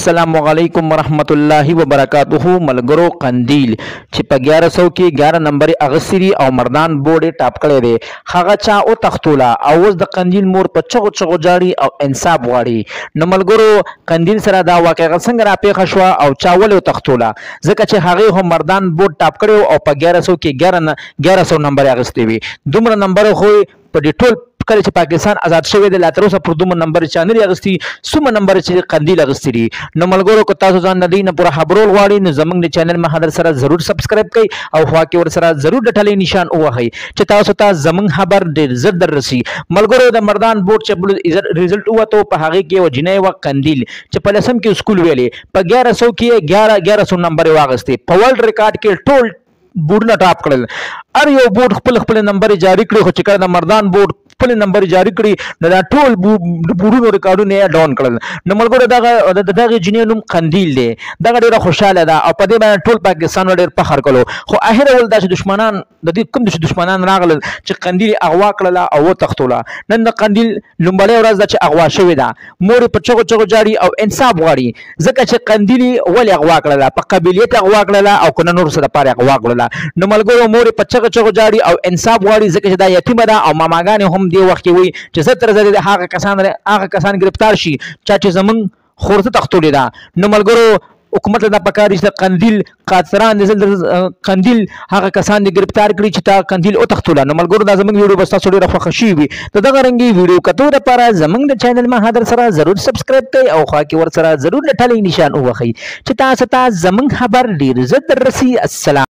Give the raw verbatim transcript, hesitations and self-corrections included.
अस्सलाम वालेकुम रहमतुल्लाहि व बरकातुहू। मलगरो कंदील چې په ग्यारह सौ کې ग्यारह नंबर اغسری او مردان بورډ ټاپ کړی دی هغه چا او تختولا او اوس د قندیل مور په چغو چغو جاړي او انصاف غواړي. نو ملګرو قندیل سره دا واقعا څنګه را پیښه شو او چا ول تختولا ځکه چې هغه هم مردان بورډ ټاپ کړو او په ग्यारह सौ کې ग्यारह सौ نمبر اغستی وي. دومره نمبر خو په ټول کله چې پاکستان آزاد شوی دی لا تر اوسه پر دومره نمبر چانل اغستی سومه نمبر چې قندیل اغستی دي. نو ملګرو کو تاسو ځان ندی نه پوره خبرول غواړي نو زمنګ چینل ما حاضر سره ضرور سبسکرایب کړئ او خوا کې ور سره ضرور د ټلې نشان ووهئ چې تاسو ته زمنګ خبر ډیر زر در رسی. ملګرو د مردان بورډ چې ریزلټ وته په هغه کې و جنې و قندیل چې په لسم کې سکول ویلې په ग्यारह सौ کې ग्यारह ग्यारह सौ نمبر واغستی په ورلد ریکارډ کې ټول بورډونه ټاپ کړل. ار یو بورډ خپل خپل نمبر جاری کړی خو چې کله د مردان بورډ خپل نمبر جاری کړی نو دا ټول بورډونو ریکارډونه ډاون کړل. نو ملګرو دغه دغه جنې نوم قندیل دی دغه ډیره خوشاله ده او په دې باندې ټول پاکستان ډیر فخر کړو. خو اخر ول دا چې دشمنان د دې کوم د دشمنان راغلل چې قندیل اغوا کړله او تختوله. نن د قندیل لومبلې ورځ ده چې اغوا شوې ده مور په چغو چغو جاری او انصاف غواړي ځکه چې قندیل ول اغوا کړله په قبیلیت اغوا کړله او کنه نور سره پاره اغوا کړله. نو ملګرو مور په چغو چغو جاری او انصاف غواړي ځکه چې دا یتیم ده او ماماګان هم دی وخت وي چې ستر زده هغه کسان هغه کسان گرفتار شي چې زمون خورته تختولې ده. نو ملګرو حکومت دا پکاري چې قندیل قاصران نزل قندیل هغه کسان دي گرفتار کړي چې تا قندیل او تختوله. نو ملګرو دا زمونږ ویډیو بس تاسو ډیره خوښ شي وي ته دغه رنګي ویډیو کتو لپاره زمونږ د چینل ما حاضر سره ضرور سبسکرایب کړئ او خوا کې ور سره ضرور لټلې نشان ووهئ چې تاسو ته زمونږ خبر ډیر زر رسي. السلام.